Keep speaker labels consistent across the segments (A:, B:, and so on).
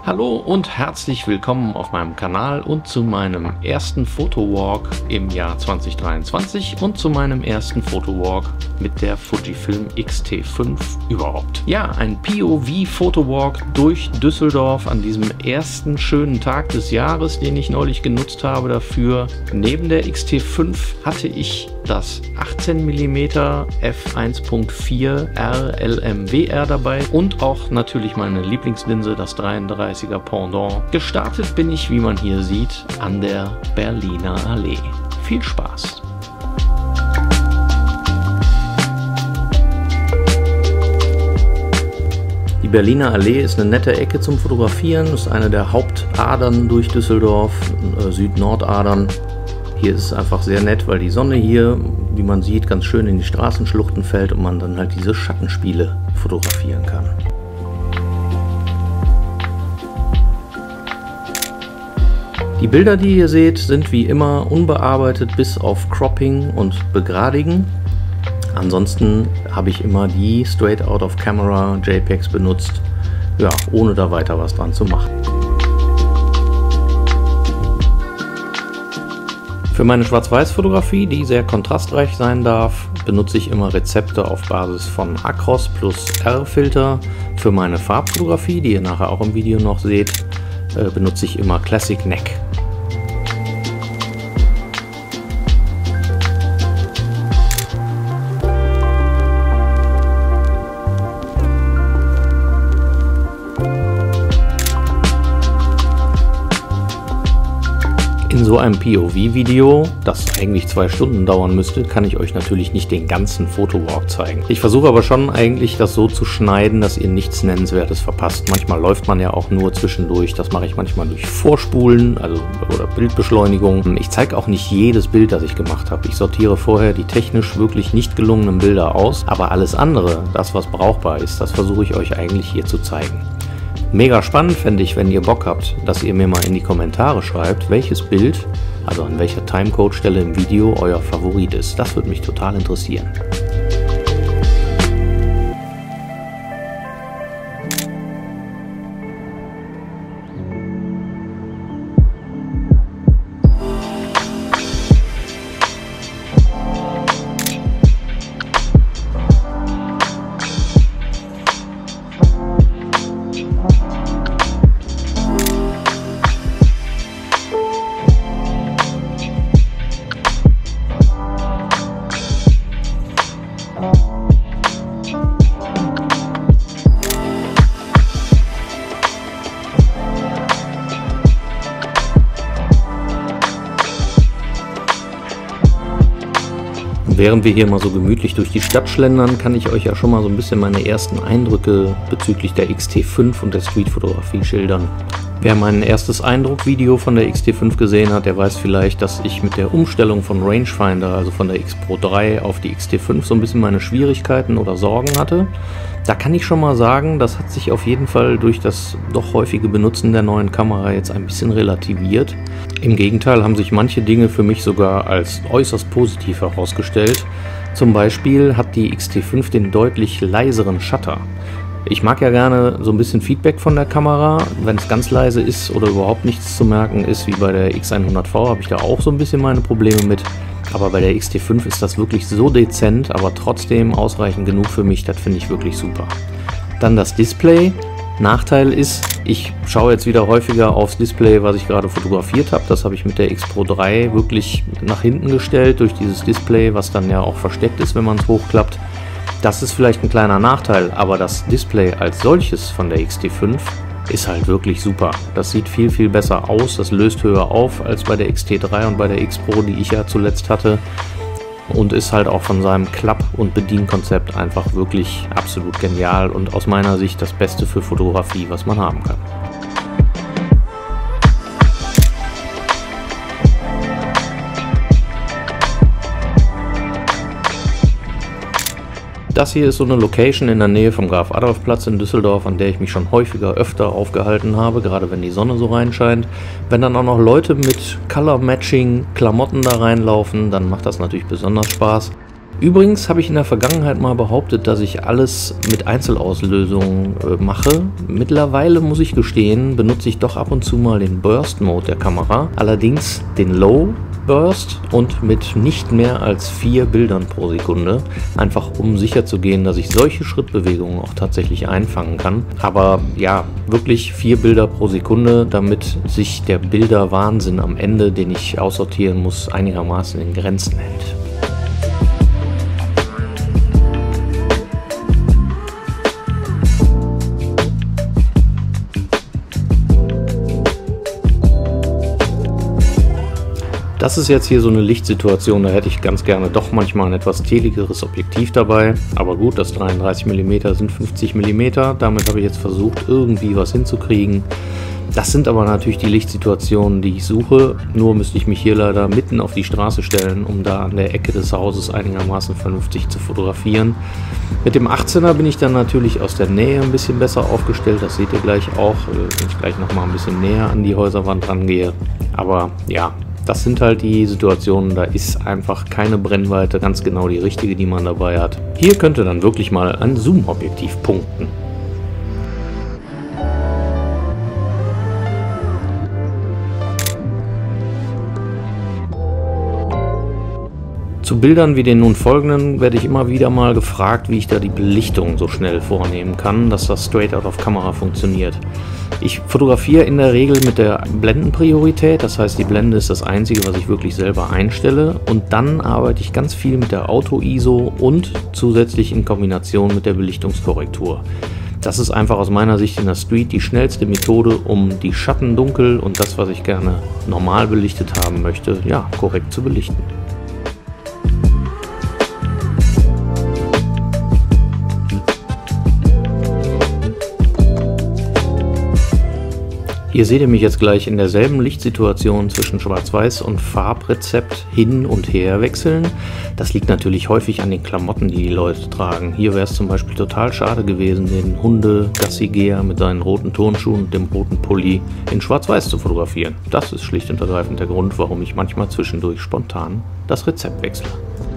A: Hallo und herzlich willkommen auf meinem Kanal und zu meinem ersten Fotowalk im Jahr 2023 und zu meinem ersten Fotowalk mit der Fujifilm X-T5 überhaupt. Ja, ein POV-Fotowalk durch Düsseldorf an diesem ersten schönen Tag des Jahres, den ich neulich genutzt habe dafür. Neben der X-T5 hatte ich das 18 mm f1.4 RLMWR dabei und auch natürlich meine Lieblingslinse, das 33er Pendant. Gestartet bin ich, wie man hier sieht, an der Berliner Allee. Viel Spaß! Die Berliner Allee ist eine nette Ecke zum Fotografieren, ist eine der Hauptadern durch Düsseldorf, Süd-Nord-Adern. Hier ist es einfach sehr nett, weil die Sonne hier, wie man sieht, ganz schön in die Straßenschluchten fällt und man dann halt diese Schattenspiele fotografieren kann. Die Bilder, die ihr seht, sind wie immer unbearbeitet bis auf Cropping und Begradigen. Ansonsten habe ich immer die Straight Out of Camera JPEGs benutzt, ja, ohne da weiter was dran zu machen. Für meine Schwarz-Weiß-Fotografie, die sehr kontrastreich sein darf, benutze ich immer Rezepte auf Basis von Acros plus R-Filter. Für meine Farbfotografie, die ihr nachher auch im Video noch seht, benutze ich immer Classic NEC. In so einem POV-Video, das eigentlich 2 Stunden dauern müsste, kann ich euch natürlich nicht den ganzen Fotowalk zeigen. Ich versuche aber schon eigentlich das so zu schneiden, dass ihr nichts Nennenswertes verpasst. Manchmal läuft man ja auch nur zwischendurch, das mache ich manchmal durch Vorspulen oder Bildbeschleunigung. Ich zeige auch nicht jedes Bild, das ich gemacht habe. Ich sortiere vorher die technisch wirklich nicht gelungenen Bilder aus, aber alles andere, das was brauchbar ist, das versuche ich euch eigentlich hier zu zeigen. Mega spannend fände ich, wenn ihr Bock habt, dass ihr mir mal in die Kommentare schreibt, welches Bild, also an welcher Timecode-Stelle im Video euer Favorit ist. Das würde mich total interessieren. Während wir hier mal so gemütlich durch die Stadt schlendern, kann ich euch ja schon mal so ein bisschen meine ersten Eindrücke bezüglich der X-T5 und der Streetfotografie schildern. Wer mein erstes Eindruck-Video von der X-T5 gesehen hat, der weiß vielleicht, dass ich mit der Umstellung von Rangefinder, also von der X Pro 3 auf die X-T5, so ein bisschen meine Schwierigkeiten oder Sorgen hatte. Da kann ich schon mal sagen, das hat sich auf jeden Fall durch das doch häufige Benutzen der neuen Kamera jetzt ein bisschen relativiert. Im Gegenteil haben sich manche Dinge für mich sogar als äußerst positiv herausgestellt. Zum Beispiel hat die X-T5 den deutlich leiseren Shutter. Ich mag ja gerne so ein bisschen Feedback von der Kamera, wenn es ganz leise ist oder überhaupt nichts zu merken ist, wie bei der X100V, habe ich da auch so ein bisschen meine Probleme mit. Aber bei der X-T5 ist das wirklich so dezent, aber trotzdem ausreichend genug für mich, das finde ich wirklich super. Dann das Display. Nachteil ist, ich schaue jetzt wieder häufiger aufs Display, was ich gerade fotografiert habe. Das habe ich mit der X Pro 3 wirklich nach hinten gestellt durch dieses Display, was dann ja auch versteckt ist, wenn man es hochklappt. Das ist vielleicht ein kleiner Nachteil, aber das Display als solches von der X-T5 ist halt wirklich super. Das sieht viel, viel besser aus, das löst höher auf als bei der X-T3 und bei der X Pro, die ich ja zuletzt hatte. Und ist halt auch von seinem Klapp- und Bedienkonzept einfach wirklich absolut genial und aus meiner Sicht das Beste für Fotografie, was man haben kann. Das hier ist so eine Location in der Nähe vom Graf-Adolf-Platz in Düsseldorf, an der ich mich schon öfter aufgehalten habe, gerade wenn die Sonne so reinscheint. Wenn dann auch noch Leute mit Color-Matching Klamotten da reinlaufen, dann macht das natürlich besonders Spaß. Übrigens habe ich in der Vergangenheit mal behauptet, dass ich alles mit Einzelauslösungen mache. Mittlerweile muss ich gestehen, benutze ich doch ab und zu mal den Burst Mode der Kamera, allerdings den Low Burst und mit nicht mehr als 4 Bildern pro Sekunde, einfach um sicher zu gehen, dass ich solche Schrittbewegungen auch tatsächlich einfangen kann. Aber ja, wirklich 4 Bilder pro Sekunde, damit sich der Bilderwahnsinn am Ende, den ich aussortieren muss, einigermaßen in Grenzen hält. Das ist jetzt hier so eine Lichtsituation, da hätte ich ganz gerne doch manchmal ein etwas teligeres Objektiv dabei. Aber gut, das 33 mm sind 50 mm, damit habe ich jetzt versucht, irgendwie was hinzukriegen. Das sind aber natürlich die Lichtsituationen, die ich suche, nur müsste ich mich hier leider mitten auf die Straße stellen, um da an der Ecke des Hauses einigermaßen vernünftig zu fotografieren. Mit dem 18er bin ich dann natürlich aus der Nähe ein bisschen besser aufgestellt, das seht ihr gleich auch, wenn ich gleich nochmal ein bisschen näher an die Häuserwand rangehe. Aber ja, das sind halt die Situationen, da ist einfach keine Brennweite ganz genau die richtige, die man dabei hat. Hier könnte dann wirklich mal ein Zoom-Objektiv punkten. Zu Bildern wie den nun folgenden werde ich immer wieder mal gefragt, wie ich da die Belichtung so schnell vornehmen kann, dass das straight out of Kamera funktioniert. Ich fotografiere in der Regel mit der Blendenpriorität, das heißt die Blende ist das einzige, was ich wirklich selber einstelle, und dann arbeite ich ganz viel mit der Auto-ISO und zusätzlich in Kombination mit der Belichtungskorrektur. Das ist einfach aus meiner Sicht in der Street die schnellste Methode, um die Schatten dunkel und das, was ich gerne normal belichtet haben möchte, ja, korrekt zu belichten. Hier seht ihr mich jetzt gleich in derselben Lichtsituation zwischen Schwarz-Weiß und Farbrezept hin und her wechseln. Das liegt natürlich häufig an den Klamotten, die die Leute tragen. Hier wäre es zum Beispiel total schade gewesen, den Hunde-Gassigeher mit seinen roten Turnschuhen und dem roten Pulli in Schwarz-Weiß zu fotografieren. Das ist schlicht und ergreifend der Grund, warum ich manchmal zwischendurch spontan das Rezept wechsle.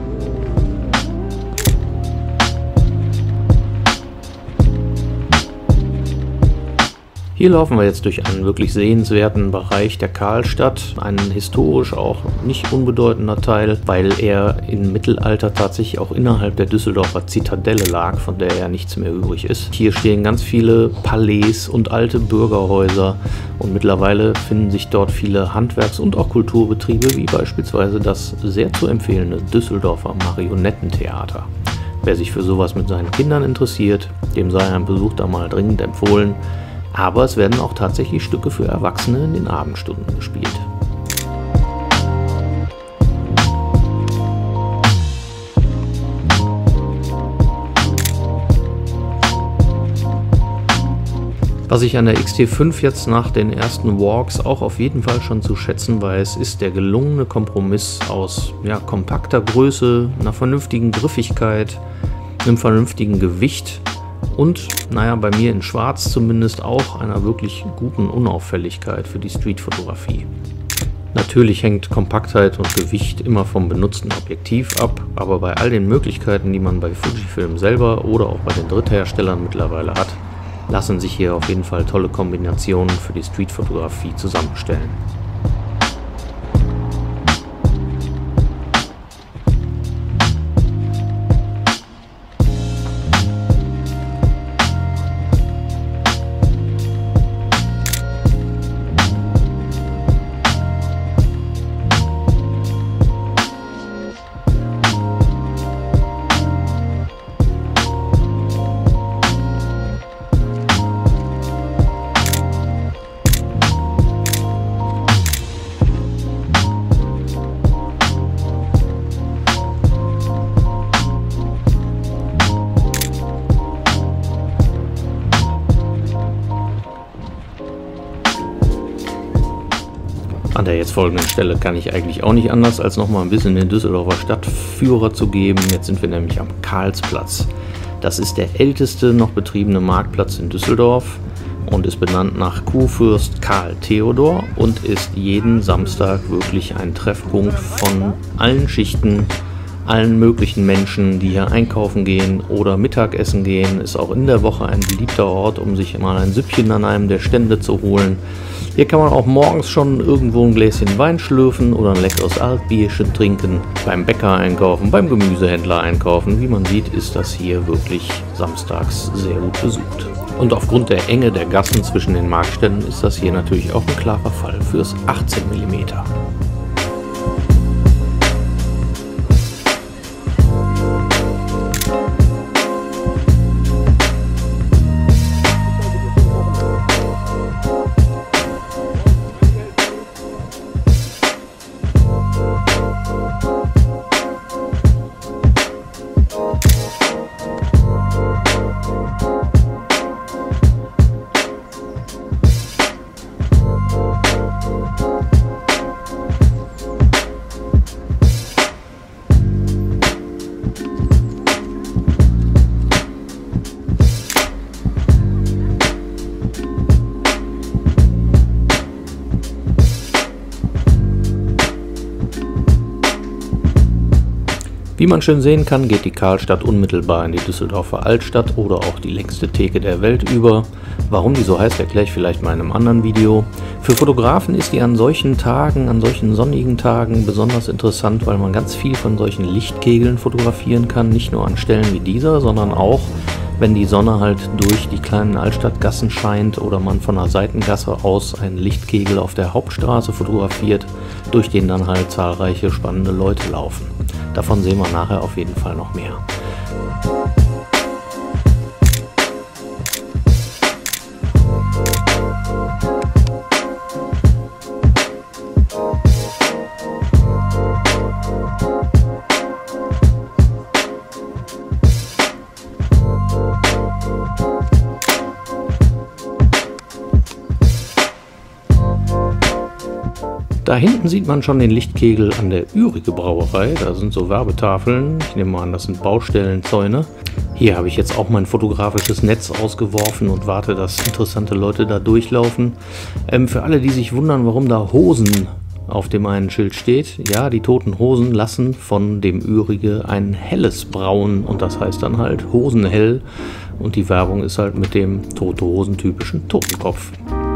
A: Hier laufen wir jetzt durch einen wirklich sehenswerten Bereich der Karlstadt, ein historisch auch nicht unbedeutender Teil, weil er im Mittelalter tatsächlich auch innerhalb der Düsseldorfer Zitadelle lag, von der ja nichts mehr übrig ist. Hier stehen ganz viele Palais und alte Bürgerhäuser und mittlerweile finden sich dort viele Handwerks- und auch Kulturbetriebe, wie beispielsweise das sehr zu empfehlende Düsseldorfer Marionettentheater. Wer sich für sowas mit seinen Kindern interessiert, dem sei ein Besuch da mal dringend empfohlen. Aber es werden auch tatsächlich Stücke für Erwachsene in den Abendstunden gespielt. Was ich an der X-T5 jetzt nach den ersten Walks auch auf jeden Fall schon zu schätzen weiß, ist der gelungene Kompromiss aus kompakter Größe, einer vernünftigen Griffigkeit, einem vernünftigen Gewicht und, bei mir in Schwarz zumindest auch einer wirklich guten Unauffälligkeit für die Streetfotografie. Natürlich hängt Kompaktheit und Gewicht immer vom benutzten Objektiv ab, aber bei all den Möglichkeiten, die man bei Fujifilm selber oder auch bei den Drittherstellern mittlerweile hat, lassen sich hier auf jeden Fall tolle Kombinationen für die Streetfotografie zusammenstellen. An der jetzt folgenden Stelle kann ich eigentlich auch nicht anders, als nochmal ein bisschen den Düsseldorfer Stadtführer zu geben. Jetzt sind wir nämlich am Karlsplatz. Das ist der älteste noch betriebene Marktplatz in Düsseldorf und ist benannt nach Kurfürst Karl Theodor und ist jeden Samstag wirklich ein Treffpunkt von allen Schichten, allen möglichen Menschen, die hier einkaufen gehen oder Mittagessen gehen. Ist auch in der Woche ein beliebter Ort, um sich mal ein Süppchen an einem der Stände zu holen. Hier kann man auch morgens schon irgendwo ein Gläschen Wein schlürfen oder ein leckeres Altbierchen trinken, beim Bäcker einkaufen, beim Gemüsehändler einkaufen. Wie man sieht, ist das hier wirklich samstags sehr gut besucht. Und aufgrund der Enge der Gassen zwischen den Marktständen ist das hier natürlich auch ein klarer Fall fürs 18 mm. Wie man schön sehen kann, geht die Karlstadt unmittelbar in die Düsseldorfer Altstadt oder auch die längste Theke der Welt über. Warum die so heißt, erkläre ich vielleicht mal in einem anderen Video. Für Fotografen ist die an solchen Tagen, an solchen sonnigen Tagen besonders interessant, weil man ganz viel von solchen Lichtkegeln fotografieren kann. Nicht nur an Stellen wie dieser, sondern auch, wenn die Sonne halt durch die kleinen Altstadtgassen scheint oder man von einer Seitengasse aus einen Lichtkegel auf der Hauptstraße fotografiert, durch den dann halt zahlreiche spannende Leute laufen. Davon sehen wir nachher auf jeden Fall noch mehr. Da hinten sieht man schon den Lichtkegel an der Ürige Brauerei. Da sind so Werbetafeln. Ich nehme mal an, das sind Baustellenzäune. Hier habe ich jetzt auch mein fotografisches Netz ausgeworfen und warte, dass interessante Leute da durchlaufen. Für alle, die sich wundern, warum da Hosen auf dem einen Schild steht. Ja, die toten Hosen lassen von dem Ürige ein helles Braun und das heißt dann halt Hosenhell. Und die Werbung ist halt mit dem Tote Hosen typischen Totenkopf.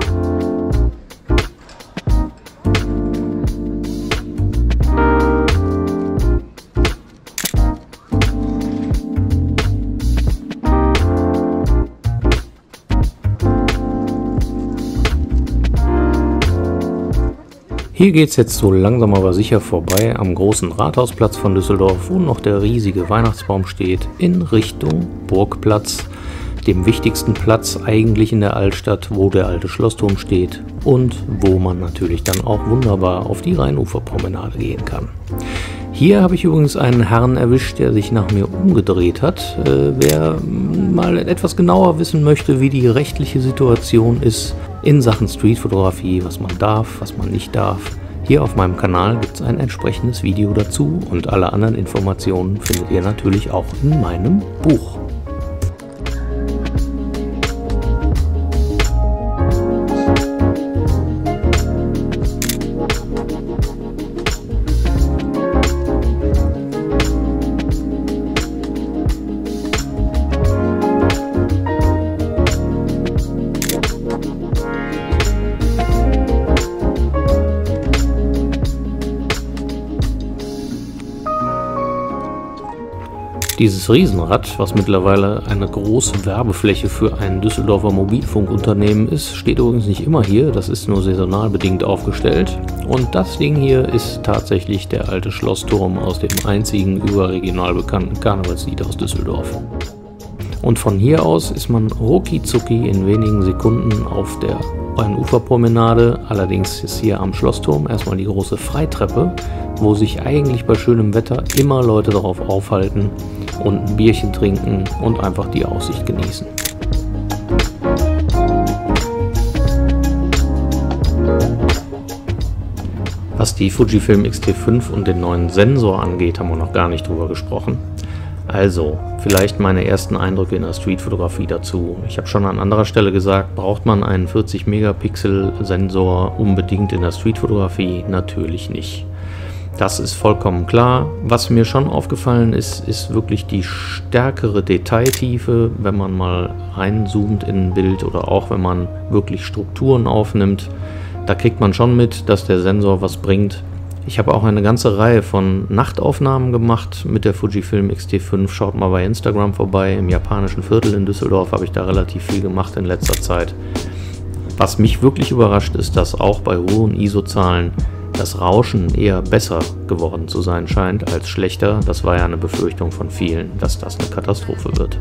A: Hier geht es jetzt so langsam aber sicher vorbei am großen Rathausplatz von Düsseldorf, wo noch der riesige Weihnachtsbaum steht, in Richtung Burgplatz, dem wichtigsten Platz eigentlich in der Altstadt, wo der alte Schlossturm steht und wo man natürlich dann auch wunderbar auf die Rheinuferpromenade gehen kann. Hier habe ich übrigens einen Herrn erwischt, der sich nach mir umgedreht hat. Wer mal etwas genauer wissen möchte, wie die rechtliche Situation ist in Sachen Streetfotografie, was man darf, was man nicht darf, hier auf meinem Kanal gibt es ein entsprechendes Video dazu und alle anderen Informationen findet ihr natürlich auch in meinem Buch. Dieses Riesenrad, was mittlerweile eine große Werbefläche für ein Düsseldorfer Mobilfunkunternehmen ist, steht übrigens nicht immer hier, das ist nur saisonal bedingt aufgestellt. Und das Ding hier ist tatsächlich der alte Schlossturm aus dem einzigen überregional bekannten Karnevalslied aus Düsseldorf. Und von hier aus ist man rucki-zucki in wenigen Sekunden auf der Rheinuferpromenade. Allerdings ist hier am Schlossturm erstmal die große Freitreppe, wo sich eigentlich bei schönem Wetter immer Leute darauf aufhalten und ein Bierchen trinken und einfach die Aussicht genießen. Was die Fujifilm X-T5 und den neuen Sensor angeht, haben wir noch gar nicht drüber gesprochen. Also, vielleicht meine ersten Eindrücke in der Streetfotografie dazu. Ich habe schon an anderer Stelle gesagt, braucht man einen 40 Megapixel Sensor unbedingt in der Streetfotografie? Natürlich nicht. Das ist vollkommen klar. Was mir schon aufgefallen ist, ist wirklich die stärkere Detailtiefe, wenn man mal reinzoomt in ein Bild oder auch wenn man wirklich Strukturen aufnimmt. Da kriegt man schon mit, dass der Sensor was bringt. Ich habe auch eine ganze Reihe von Nachtaufnahmen gemacht mit der Fujifilm X-T5. Schaut mal bei Instagram vorbei. Im japanischen Viertel in Düsseldorf habe ich da relativ viel gemacht in letzter Zeit. Was mich wirklich überrascht ist, dass auch bei hohen ISO-Zahlen das Rauschen eher besser geworden zu sein scheint als schlechter. Das war ja eine Befürchtung von vielen, dass das eine Katastrophe wird.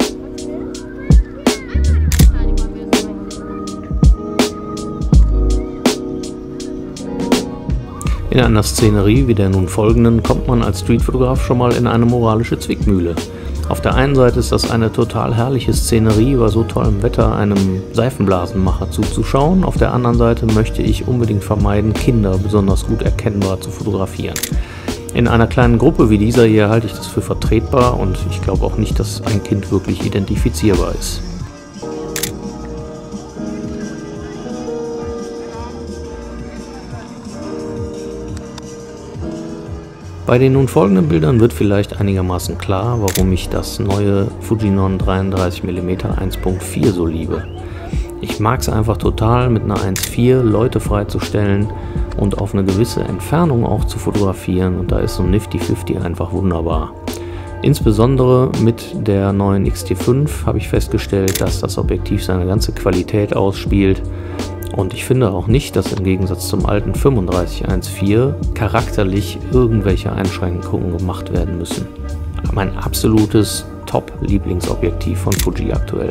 A: In einer Szenerie wie der nun folgenden kommt man als Streetfotograf schon mal in eine moralische Zwickmühle. Auf der einen Seite ist das eine total herrliche Szenerie, bei so tollem Wetter einem Seifenblasenmacher zuzuschauen. Auf der anderen Seite möchte ich unbedingt vermeiden, Kinder besonders gut erkennbar zu fotografieren. In einer kleinen Gruppe wie dieser hier halte ich das für vertretbar und ich glaube auch nicht, dass ein Kind wirklich identifizierbar ist. Bei den nun folgenden Bildern wird vielleicht einigermaßen klar, warum ich das neue Fujinon 33mm 1.4 so liebe. Ich mag es einfach total, mit einer 1.4 Leute freizustellen und auf eine gewisse Entfernung auch zu fotografieren, und da ist so ein Nifty 50 einfach wunderbar. Insbesondere mit der neuen X-T5 habe ich festgestellt, dass das Objektiv seine ganze Qualität ausspielt. Und ich finde auch nicht, dass im Gegensatz zum alten 35-1.4 charakterlich irgendwelche Einschränkungen gemacht werden müssen. Mein absolutes Top-Lieblingsobjektiv von Fuji aktuell.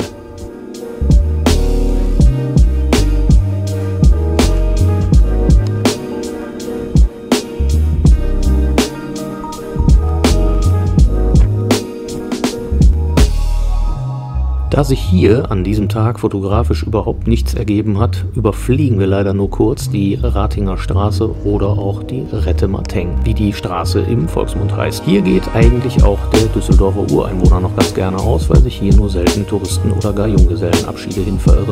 A: Da sich hier an diesem Tag fotografisch überhaupt nichts ergeben hat, überfliegen wir leider nur kurz die Ratinger Straße oder auch die Rettemateng, wie die Straße im Volksmund heißt. Hier geht eigentlich auch der Düsseldorfer Ureinwohner noch ganz gerne aus, weil sich hier nur selten Touristen oder gar Junggesellenabschiede hin verirren.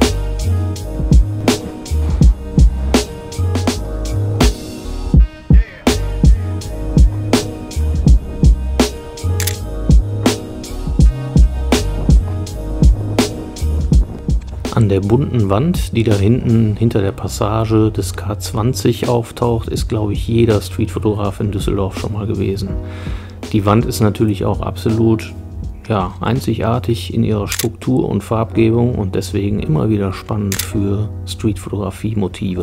A: An der bunten Wand, die da hinten hinter der Passage des K20 auftaucht, ist, glaube ich, jeder Streetfotograf in Düsseldorf schon mal gewesen. Die Wand ist natürlich auch absolut einzigartig in ihrer Struktur und Farbgebung und deswegen immer wieder spannend für Streetfotografie-Motive.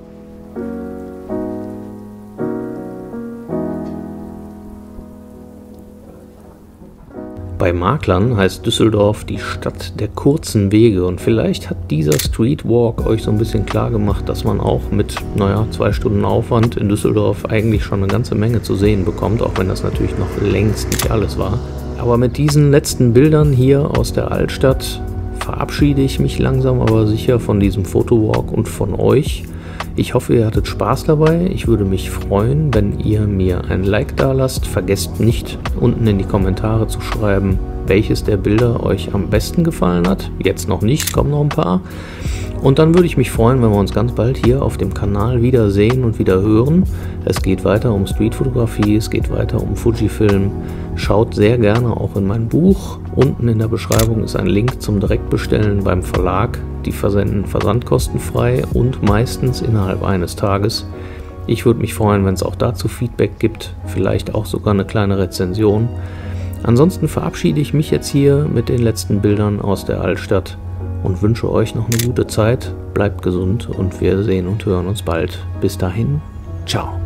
A: Bei Maklern heißt Düsseldorf die Stadt der kurzen Wege und vielleicht hat dieser Streetwalk euch so ein bisschen klar gemacht, dass man auch mit 2 Stunden Aufwand in Düsseldorf eigentlich schon eine ganze Menge zu sehen bekommt, auch wenn das natürlich noch längst nicht alles war. Aber mit diesen letzten Bildern hier aus der Altstadt verabschiede ich mich langsam aber sicher von diesem Fotowalk und von euch. Ich hoffe, ihr hattet Spaß dabei. Ich würde mich freuen, wenn ihr mir ein Like da lasst. Vergesst nicht, unten in die Kommentare zu schreiben, welches der Bilder euch am besten gefallen hat. Jetzt noch nicht, kommen noch ein paar. Und dann würde ich mich freuen, wenn wir uns ganz bald hier auf dem Kanal wieder sehen und wieder hören. Es geht weiter um Streetfotografie, es geht weiter um Fujifilm. Schaut sehr gerne auch in mein Buch. Unten in der Beschreibung ist ein Link zum Direktbestellen beim Verlag. Die versenden versandkostenfrei und meistens innerhalb eines Tages. Ich würde mich freuen, wenn es auch dazu Feedback gibt, vielleicht auch sogar eine kleine Rezension. Ansonsten verabschiede ich mich jetzt hier mit den letzten Bildern aus der Altstadt und wünsche euch noch eine gute Zeit. Bleibt gesund und wir sehen und hören uns bald. Bis dahin, ciao.